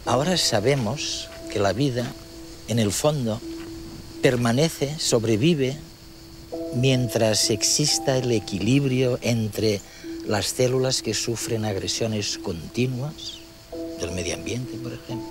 Ahora sabemos que la vida, en el fondo, permanece, sobrevive, mientras exista el equilibrio entre las células que sufren agresiones continuas del medio ambiente, por ejemplo,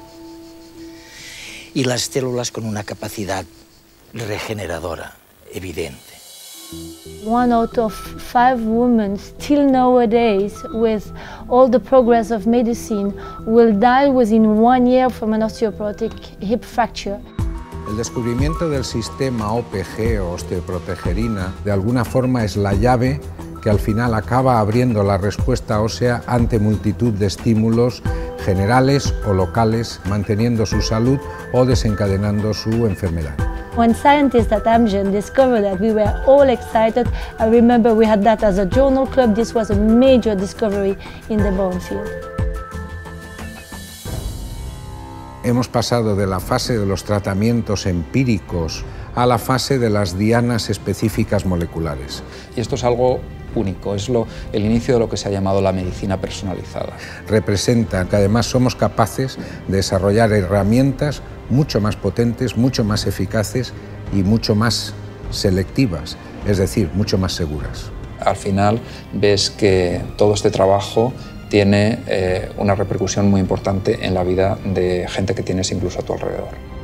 y las células con una capacidad regeneradora evidente. 1 out of 5 women still nowadays, with all the progress of medicine, will die within 1 year from an osteoporotic hip fracture. El descubrimiento del sistema OPG o osteoprotegerina de alguna forma es la llave que al final acaba abriendo la respuesta ósea ante multitud de estímulos generales o locales, manteniendo su salud o desencadenando su enfermedad. When scientists at Amgen discovered that, we were all excited. I remember we had that as a journal club. This was a major discovery in the bone field. Hemos pasado de la fase de los tratamientos empíricos a la fase de las dianas específicas moleculares. Y esto es algo único, es el inicio de lo que se ha llamado la medicina personalizada. Representa que además somos capaces de desarrollar herramientas mucho más potentes, mucho más eficaces y mucho más selectivas, es decir, mucho más seguras. Al final ves que todo este trabajo tiene una repercusión muy importante en la vida de gente que tienes incluso a tu alrededor.